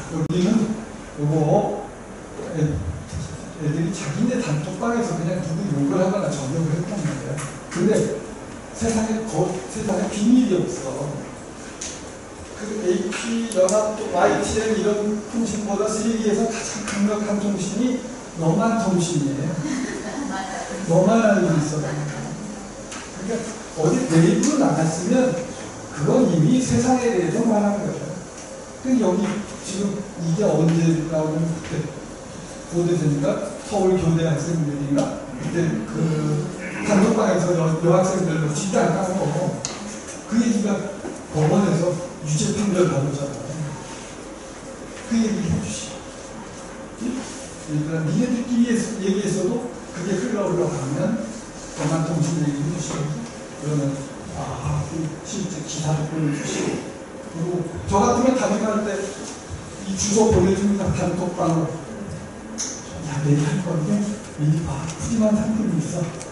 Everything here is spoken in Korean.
우리는 요거 애들이 자기네 단톡방에서 그냥 누구 욕을 하거나 저격을 했던 거예요. 근데 세상에 비밀이 없어. 그 AP, 연합, YTN 이런 통신보다 3G에서 가장 강력한 통신이 너만 통신이에요. 너만 알고 있어. 그러니까 어디 내부로 나갔으면 그건 이미 세상에 대해서 말하는 거예요. 그 여기 지금 이게 언제 나오는 그때 고대생인가 서울 교대 학생들인가 그때 그 단톡방에서 여학생들로 진짜 안 까고 그 얘기가 법원에서 유죄 판결 받았잖아요. 그 얘기 해주시. 그러니까 니네들끼리 얘기해서도 그게 흘러가면 동안통신 얘기 해주시고 그러면 실제 기사를 보내주시고 그리고 저 같으면 다짐할 때 이 주소 보내줍니다. 단톡방으로. 야, 내일 할 건데 미리 봐. 푸짐한 상품이 있어.